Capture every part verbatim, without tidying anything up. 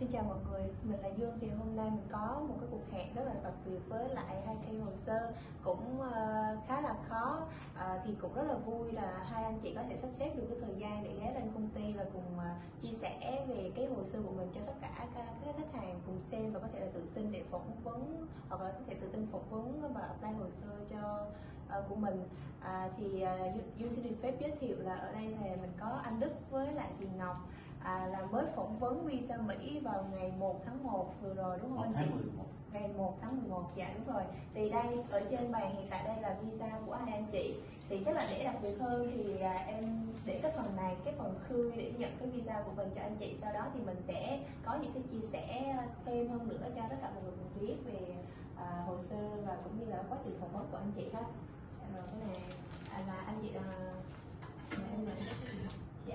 Xin chào mọi người, mình là Dương. Thì hôm nay mình có một cái cuộc hẹn rất là đặc biệt với lại hai cây hồ sơ cũng uh, khá là khó, uh, thì cũng rất là vui là hai anh chị có thể sắp xếp được cái thời gian để ghé lên công ty và cùng uh, chia sẻ về cái hồ sơ của mình cho tất cả các, các khách hàng cùng xem và có thể là tự tin để phỏng vấn hoặc là có thể tự tin phỏng vấn và apply hồ sơ cho uh, của mình. Uh, thì uh, Dương xin được phép giới thiệu là ở đây thì mình có anh Đức với lại chị Ngọc. À, là mới phỏng vấn visa Mỹ vào ngày một tháng một vừa rồi đúng không anh chị? Ngày một tháng mười một, dạ đúng rồi. Thì đây ở trên bàn hiện tại đây là visa của hai anh chị. Thì chắc là để đặc biệt hơn thì à, em để cái phần này, cái phần khơi để nhận cái visa của mình cho anh chị. Sau đó thì mình sẽ có những cái chia sẻ thêm hơn nữa cho tất cả mọi người cùng biết về à, hồ sơ và cũng như là quá trình phỏng vấn của anh chị hết. Rồi cái này à, là anh chị à, em nhận dạ.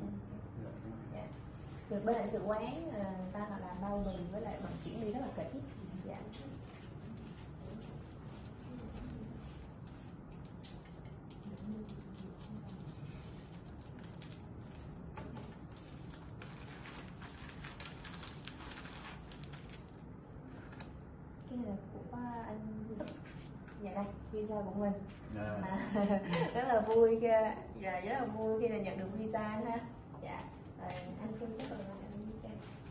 Được bên đại sứ quán người ta họ làm bao bì với lại vận chuyển đi rất là kỹ. Dạ. Cái này là của anh Đức. Dạ đây, visa của mình. À, rất là vui, dạ, rất là vui khi là nhận được visa ha. Dạ. Rồi, anh Phương chắc là anh visa.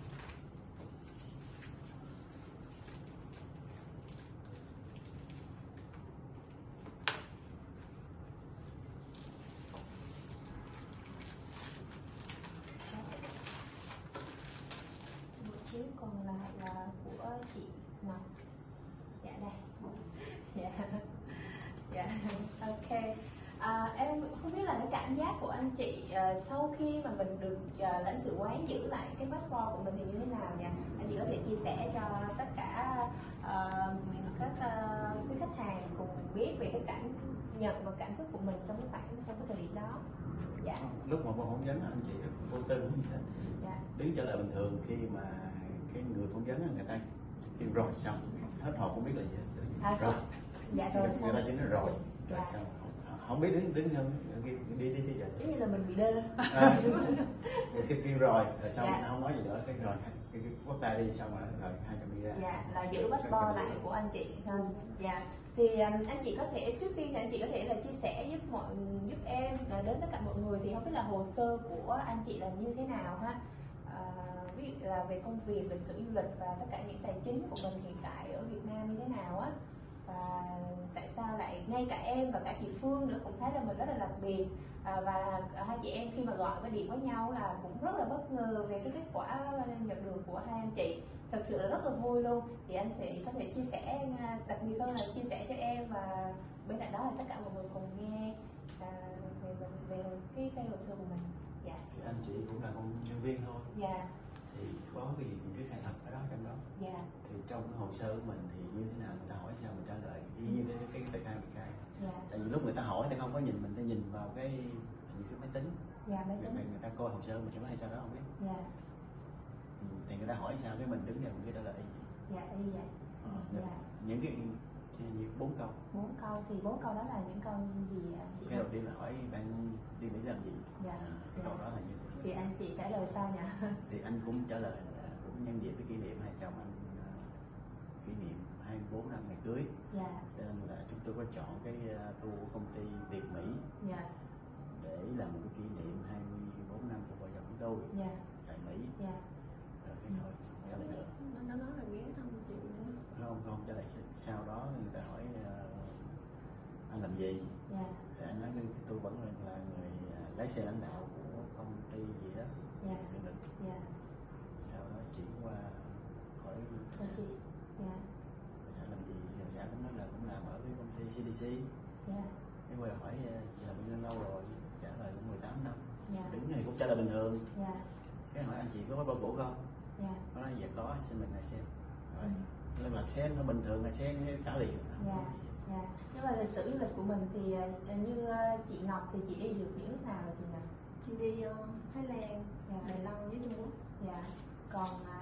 Một chiếc còn lại là của chị Ngọc. Dạ đây. Dạ. Dạ. Ok. À, em không biết là cái cảm giác của anh chị uh, sau khi mà mình được uh, lãnh sự quán giữ lại cái passport của mình thì như thế nào nhỉ? Anh chị có thể chia sẻ cho tất cả uh, các uh, quý khách hàng cùng biết về cái cảm nhận và cảm xúc của mình trong cái khoảng trong cái thời điểm đó. Dạ. Lúc mà phỏng vấn anh chị rất vô tư như thế. Dạ. Đứng trở lại bình thường khi mà cái người phỏng vấn người ta kêu rồi xong hết hồn không biết là gì hết. À, rồi. Dạ rồi. Người ta chỉ nói rồi rồi xong. Không biết đứng đứng hơn đi đi đi đi rồi. Giống như là mình bị đơ. À, khi kêu rồi rồi xong dạ. Không nói gì nữa cái rồi cái quốc tay đi xong rồi rồi hai trăm đi ra. Dạ là giữ passport lại của anh chị hơn. Dạ thì um, anh chị có thể trước tiên thì anh chị có thể là chia sẻ giúp mọi giúp em là đến tất cả mọi người thì không biết là hồ sơ của anh chị là như thế nào ha. À, ví dụ là về công việc, lịch sử du lịch và tất cả những tài chính của mình hiện tại ở Việt Nam như thế nào á. Và tại sao lại ngay cả em và cả chị Phương nữa cũng thấy là mình rất là đặc biệt, à, và hai chị em khi mà gọi với điện với nhau là cũng rất là bất ngờ về cái kết quả nhận được của hai anh chị, thật sự là rất là vui luôn. Thì anh sẽ có thể chia sẻ đặc biệt hơn là chia sẻ cho em và bên cạnh đó là tất cả mọi người cùng nghe à, về mình về cái cái hồ sơ của mình. Dạ. Thì anh chị cũng là con nhân viên thôi. Dạ. Thì có cái gì cũng biết khai thật ở đó trong đó. Dạ. Thì trong cái hồ sơ của mình thì như thế nào người ta hỏi sao mình trả lời y như cái cái tờ khai mình khai. Dạ. Tại vì lúc người ta hỏi người ta không có nhìn mình, ta nhìn vào cái những cái máy tính. Dạ, máy tính. Người, người ta coi hồ sơ mình cho nó hay sao đó không biết. Dạ. Thì người ta hỏi sao cái mình đứng ra mình cái trả lời y gì. Dạ, y vậy. Ờ, dạ. Những cái những bốn câu. Bốn câu thì bốn câu đó là những câu gì ạ? Cái đầu tiên là hỏi bạn đi Mỹ làm gì. Dạ. À, cái câu đó là như vậy. Thì anh chị trả lời sao nhỉ? Thì anh cũng trả lời là cũng nhân dịp cái kỷ niệm hai chồng anh uh, kỷ niệm hai mươi bốn năm ngày cưới. Dạ. Cho nên là chúng tôi có chọn cái uh, tour công ty Việt Mỹ. Dạ. Để làm một cái kỷ niệm hai mươi bốn năm của vợ chồng chúng tôi. Dạ. Tại Mỹ. Dạ. Rồi cái thôi, trả lời nữa. Nó nói là ghé thăm chị nữa. Không, không trả lời. Sau đó người ta hỏi uh, anh làm gì. Dạ. Thì anh nói tôi vẫn là người uh, lái xe lãnh đạo của công ty gì đó. Dạ. Dạ. Sau đó chuyển qua hỏi à, chị. Dạ. Dạ làm gì? Dạ cũng nói là cũng làm ở cái công ty xê đê xê. Dạ. Nhưng mà hỏi chị làm bao nhiêu lâu rồi? Trả lời cũng mười tám năm. Dạ. Đứng này cũng trả lời bình thường. Dạ. Cái hỏi anh chị có bao cũ không? Dạ. Nó nói dạ có, xin mình lại xem. Rồi. Ừ. Nhưng mà xem nó bình thường là xem trả liền. Dạ. Dạ. Nhưng mà lịch sử du lịch của mình thì như chị Ngọc thì chị đi được những nước nào rồi chị Ngọc? Chị đi uh, Thái Lan, dạ. Đài Loan với Trung Quốc. Dạ. Còn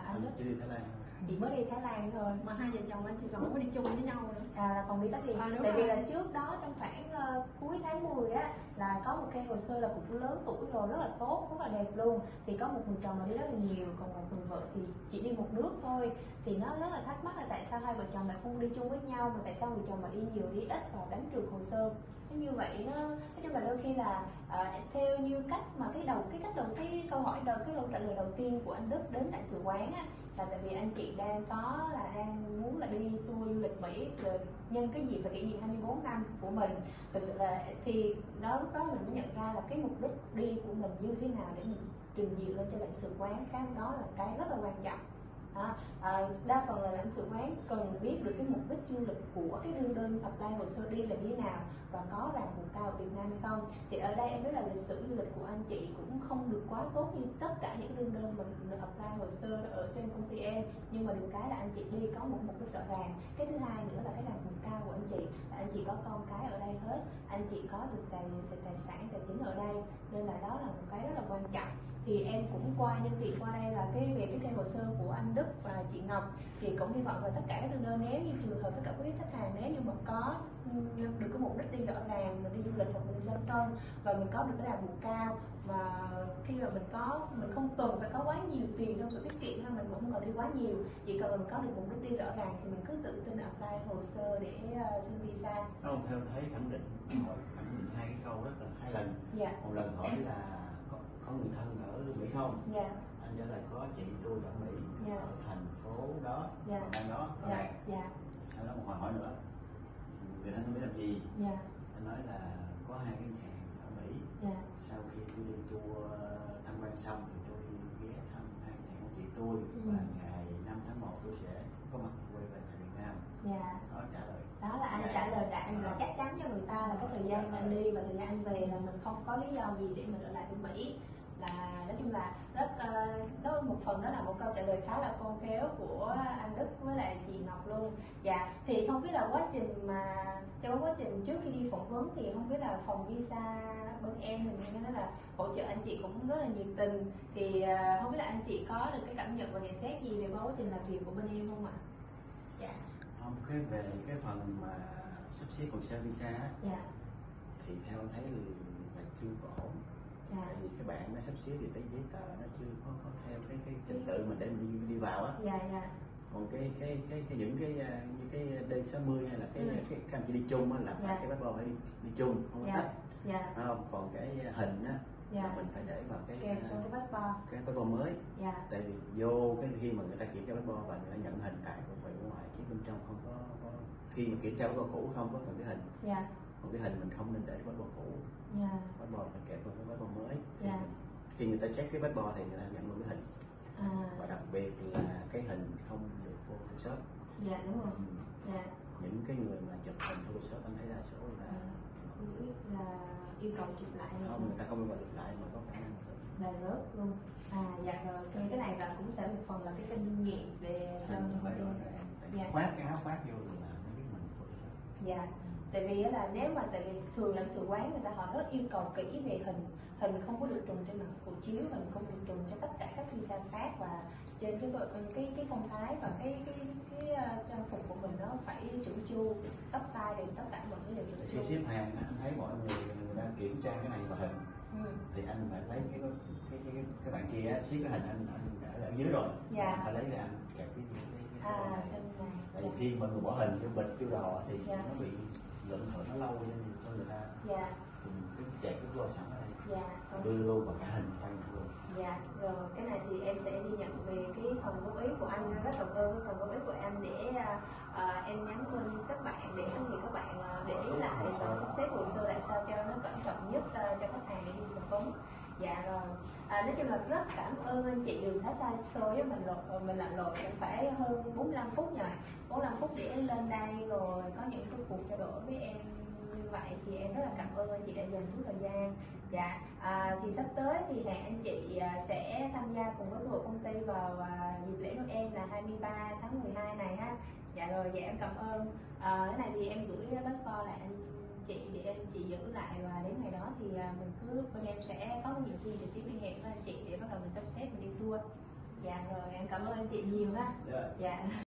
anh Đức chưa đi Thái Lan. Chị mới đi Thái Lan thôi. Mà hai vợ chồng anh thì còn không có đi chung với nhau nữa. À, là còn đi tất thì à, tại vì rồi. là trước đó trong khoảng uh, cuối tháng mười á là có một cây hồ sơ là cũng lớn tuổi rồi, rất là tốt, rất là đẹp luôn. Thì có một người chồng mà đi rất là nhiều, còn một người vợ thì chỉ đi một nước thôi. Thì nó rất là thắc mắc là tại sao hai vợ chồng lại không đi chung với nhau, mà tại sao người chồng mà đi nhiều đi ít và đánh trượt hồ sơ. Nó như vậy nó nói chung là đôi khi là uh, theo như cách mà cái đầu cái cách đầu cái câu hỏi đầu cái câu trả lời đầu tiên của anh Đức đến đại sứ quán á, là tại vì anh chị đang có là đang muốn là đi tour du lịch Mỹ rồi nhân cái dịp và kỷ niệm hai mươi bốn năm của mình. Thực sự là thì đó lúc đó mình mới nhận ra là cái mục đích đi của mình như thế nào để mình trình diện lên cho lãnh sự quán, cái đó là cái rất là quan trọng. À, à, đa phần là lãnh sự quán cần biết được cái mục đích du lịch của cái đương đơn apply hồ sơ đi là như thế nào và có ràng buộc cao ở Việt Nam hay không. Thì ở đây em biết là lịch sử du lịch của anh chị cũng không được quá tốt như tất cả những đương đơn mình apply hồ sơ ở trên công ty em, nhưng mà được cái là anh chị đi có một mục đích rõ ràng. Cái thứ hai nữa là cái ràng buộc cao của anh chị là anh chị có con cái ở đây hết, anh chị có được tài, tài, tài sản tài chính ở đây, nên là đó là một cái rất là quan trọng. Thì em cũng qua nhân tiện qua đây là cái về cái cây hồ sơ của anh Đức và chị Ngọc, thì cũng hy vọng là tất cả các đơn đơn nếu như trường hợp tất cả các khách hàng nếu như mà có được cái mục đích đi rõ ràng, mình đi du lịch hoặc mình đi lên công và mình có được cái ràng buộc cao, mà khi mà mình có mình không cần phải có quá nhiều tiền trong sổ tiết kiệm hay mình cũng không cần đi quá nhiều, chỉ cần mình có được mục đích đi rõ ràng thì mình cứ tự tin apply hồ sơ để uh, xin visa. Không, theo thấy khẳng định hỏi khẳng định hai cái câu rất là hai lần. Dạ. Một lần hỏi là có, có người thân ở Mỹ không? Dạ. Anh trả lời có, chị tôi ở Mỹ. Dạ. Ở thành phố đó, dạ. Đang đó. Dạ. Dạ. Sau đó một hồi hỏi nữa, người thân biết làm gì? Dạ. Anh nói là có hai cái nhà hàng ở Mỹ. Dạ. Sau khi tôi đi tour tham quan xong thì tôi ghé thăm hai nhà của chị tôi. Ừ. Và ngày năm tháng một tôi sẽ có mặt quay về tại Việt Nam. Dạ. Đó trả lời. Đó là anh dạ. trả lời đã anh là chắc chắn cho người ta là cái thời gian anh đi và thời gian anh về là mình không có lý do gì để mình ở lại bên Mỹ. Là nói chung là rất uh, đó một phần đó là một câu trả lời khá là khôn khéo của anh Đức với lại chị Ngọc luôn. Dạ, thì không biết là quá trình mà trong quá trình trước khi đi phỏng vấn thì không biết là phòng visa bên em mình nghe nói là hỗ trợ anh chị cũng rất là nhiệt tình, thì uh, không biết là anh chị có được cái cảm nhận và nhận xét gì về quá trình làm việc của bên em không ạ? Dạ. Không, cái về cái phần mà sắp xếp hồ sơ visa dạ. Thì theo anh thấy là chưa có ổn. Dạ. Tại vì các bạn nó sắp xếp thì cái giấy tờ nó chưa có, có theo cái cái trình tự mình để mình đi, đi vào á. Dạ, dạ. Còn cái cái cái, cái những cái như cái D sáu mươi hay là cái ừ. cái các anh chị đi chung á là phải dạ. Cái passport phải đi, đi chung không có dạ. Tách. Dạ. Không, còn cái hình á dạ. Mình phải để vào cái kèm trong cái passport. Cái passport mới. Dạ. Tại vì vô cái khi mà người ta kiểm tra passport và người ta nhận hình tại của phải ngoài chứ bên trong không có, có khi mà kiểm tra passport cũ không có cần cái hình. Dạ. Còn cái hình mình không nên để passport cũ. Dạ. Passport phải kẹp vào cái passport mới. Dạ. Khi người ta check cái passport thì người ta nhận luôn cái hình. À. Và đặc biệt là cái hình không được Photoshop. Dạ đúng rồi. Ừ. Dạ. Những cái người mà chụp hình Photoshop anh thấy đa số là à, là yêu cầu chụp lại không, người ta không yêu cầu chụp lại mà có khả năng là rớt luôn. À dạ rồi, okay. Cái này là cũng sẽ một phần là cái kinh nghiệm về cho phải rõ ràng. Dạ. Khoác cái áo khoác vô là nó biết mình Photoshop. Dạ. Tại vì là nếu mà tại vì thường là sự quán người ta họ rất yêu cầu kỹ về hình, hình không có được trùng trên mặt hộ chiếu, hình không được trùng cho tất cả các visa khác, và trên cái cái cái phong thái và cái cái cái, cái uh, trang phục của mình nó phải chỉnh chu, tóc tai đều tất cả mọi thứ đều chỉnh chu. Khi xếp hàng anh thấy mọi người người đang kiểm tra cái này và hình ừ. Thì anh phải lấy cái cái cái cái, cái bạn kia xếp cái hình anh anh đã ở dưới rồi. Dạ. Anh phải lấy ra anh kẹp cái cái, cái, cái à trên này. Tại vì khi mọi người bỏ hình vô bịch vô đồ thì dạ. Nó bị lượng thở nó lâu nên cho người ta dạ. Thì cái chạy cái vô sẵn ở đây dạ. Đưa luôn vào cả hình tay luôn. Dạ rồi, cái này thì em sẽ đi nhận về cái phần góp ý của anh, rất cảm ơn cái phần góp ý của em để uh, em nhắn quên các bạn để có gì các bạn uh, để ý lại và sắp xếp hồ sơ lại sao cho nó cẩn trọng nhất uh, cho khách hàng để đi phỏng vấn. Dạ rồi, à, nói chung là rất cảm ơn anh chị đường xá xa xôi, mình lội mình lặn lội cũng phải hơn bốn mươi lăm phút nhỉ, bốn mươi lăm phút để lên đây rồi có những cái cuộc trao đổi với em như vậy, thì em rất là cảm ơn anh chị đã dành chút thời gian. Dạ, à, thì sắp tới thì hẹn anh chị sẽ tham gia cùng với tour công ty vào dịp lễ Noel là hai mươi ba tháng mười hai này ha. Dạ rồi, dạ em cảm ơn. À, cái này thì em gửi passport lại anh chị để anh chị giữ lại, và đến ngày đó thì mình cứ bên em sẽ có nhiều khi trực tiếp liên hệ với anh chị để bắt đầu mình sắp xếp mình đi tour. Dạ rồi, em cảm ơn anh chị nhiều ha. Dạ. Dạ.